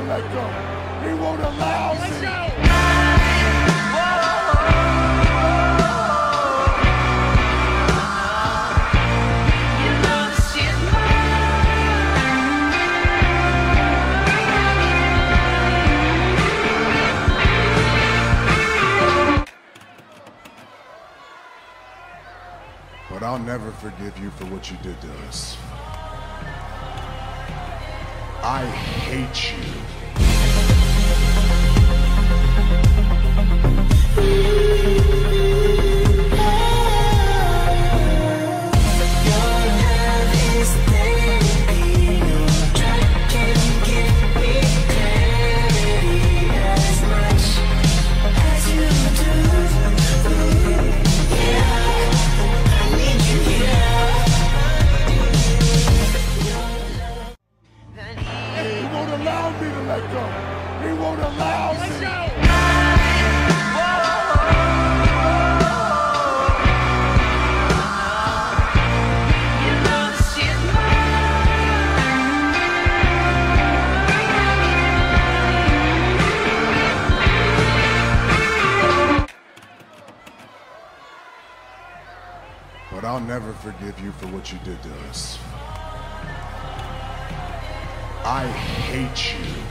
let go. He won't allow me. Let's go. But I'll never forgive you for what you did to us. I hate you. Allow me to let go. He won't allow me. Let's go. But I'll never forgive you for what you did to us. I hate you.